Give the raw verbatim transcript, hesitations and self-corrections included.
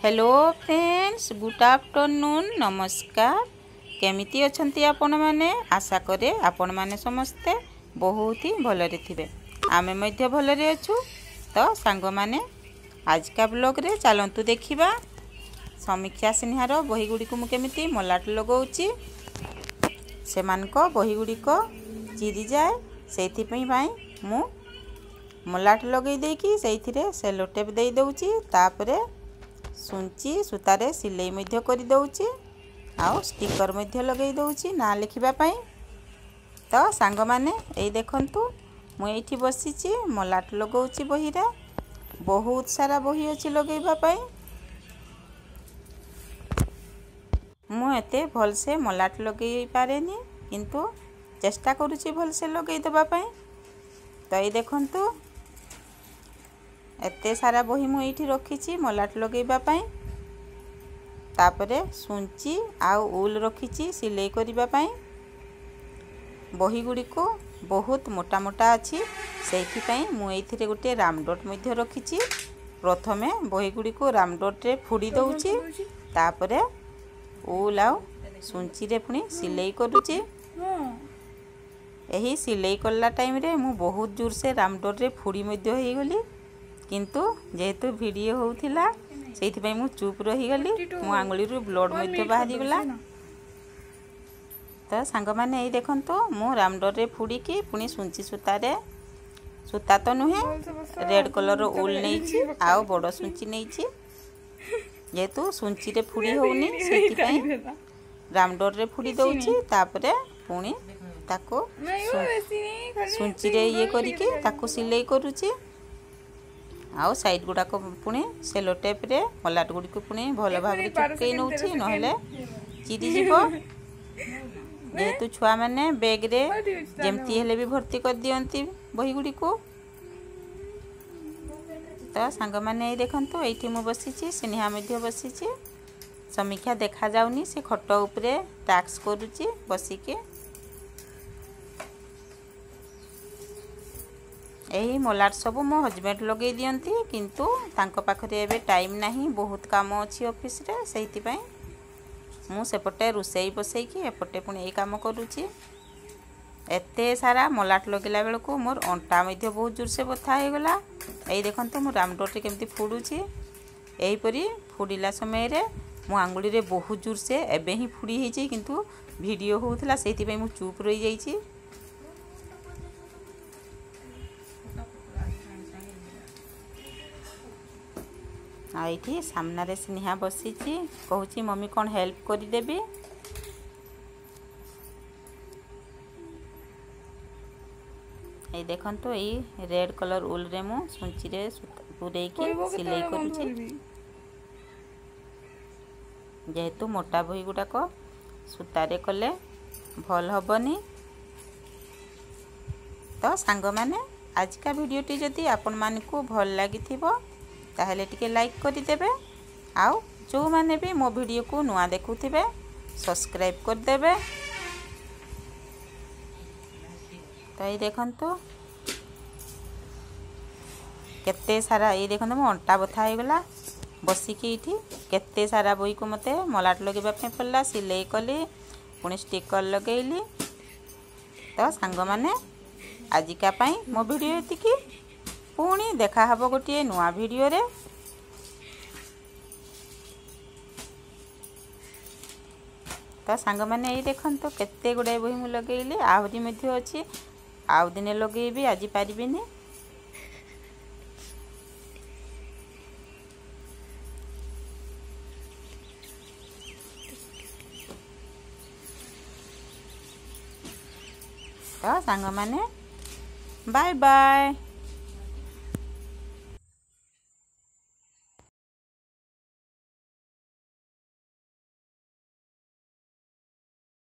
Hello friends, good afternoon, नमस्कार। केमिति अछंती आपण माने? आशा करे आपण माने समस्ते बहुत ही भलरे थिबे। आमे मध्य भलरे अछु। तो सांग माने आज का ब्लॉग रे चलंतु देखिबा समीक्षा सिन्हार बही गुडी को मु केमिति मलाट लगाउची। सेमानको बही गुडी को चिरी जाए सेथि पई भाई मु मलाट लगे देकी सेथिरे सेलो टेप दे दउची। तापरे सुंची सुतारे सिलाई मध्य कर दउची आउ स्टिकर मध्य लगे दउची ना लिखिबा पई। तो सांग माने एई देखंतु मु एठी बसिची मलाट लगाउची बही रे। बहुत सारा बही अछि लगेबा पई। मु एते भल से मलाट लगे पारेनी किंतु चेष्टा करूची भल से लगे दबा पई। तो एई देखंतु एते सारा बही मु एठी रखीची मलाट लगेबा पई। तापरे सुंची आउ उल रखीची सिलाई करिबा पई। बही गुडी को बहुत मोटा मोटा अछि सेथि पई मु एथिरे गुटे रामडोट मध्य रखीची। प्रथमे बही गुडी को रामडोट रे फुडी दउची। तापरे उल आउ सुंची रे पुनी सिलाई करूची। एही सिलाई करला टाइम रे मु बहुत जोर से रामडोट रे फुडी मध्य हेई गली किंतु जेहेतु वीडियो होउथिला सेथि पई मु चुप रही गली। मो आंगुली रु ब्लड मध्य बाहरी गला। तो सांग माने एई देखंतो मु रामडोर रे फुडी की पुनी सुंची सुता रे सुता तो नुहे रेड कलर रो उल नेइची आउ बड़ सुंची नेइची। जेहेतु सुंची रे फुडी होउनी सेथि पई रामडोर रे फुडी दउची। तापरे पुनी ताको सुंची रे ये करी की ताको सिलाई करूची। आउ साइड गुडा को पुणी सेलो टेप रे मलाट गुडी को पुणी भल भाव रे चिपकई नउची नहले चिरी जीवो। जेहेतु छुआ माने बैग रे जेमती हेले भी भर्ती कर दियंती बही गुडी को। तो सांग माने देखंतु एठी मु बसिची सिन्हा मध्य बसिची। समीक्षा देखा जाउनी से खट ऊपरे टास्क करूची बसिके। एही मलाट सब मो हजबैंड लगे दियंती किंतु तांको पाखरे एबे टाइम नाही, बहुत काम अछि ऑफिस रे। सेति पई मु सेपटे रुसेई बसई की एपटे पुणी ए काम करूची। एते सारा मलाट लगेला बेल को मोर अंटा मध्य बहुत जोर से बथा हे गला। एई देखंतु मु रामडोट रे केमती फुडुची। एही परी फुडिला समय रे मो आंगुली रे बहुत जोर से एबे ही फुडी हेची किंतु वीडियो होउथला सेति पई मु चुप रही जाईची। आईठी सामना रे स्नेहा बसीची कहूची मम्मी कौन हेल्प करी देबी। ए देखंतो एई रेड कलर उल रे मु सुंची रे पुरै की सिलाई करूची। जेहेतु मोटा बही गुडा को सुता रे कले भल हबनी। तो सांग माने आज का वीडियो टी जदी आपन मान को भल लागि थिबो ताहले टिके लाइक करि देबे। आउ जो माने भी मो वीडियो को नुआ देखुथिबे सब्सक्राइब कर देबे। तो ये देखंतो केते सारा ये देखंतो मो अंटा बथा हे गला बसिकी इठी। केते सारा बही को मते मलाट लगेबा पे पल्ला सिलाई कली पुणी स्टिकर लगेली। तो सांग माने आजिका पई मो वीडियो एतिकी। पुणी देखा हबो गोटे नुआ वीडियो रे। तो सांग माने एई देखंतो केते गुडे बही मु लगेइली आहुरी मध्य अछि। आउ दिने लगेबी आज पारिबिनी। तो सांग माने बाय बाय।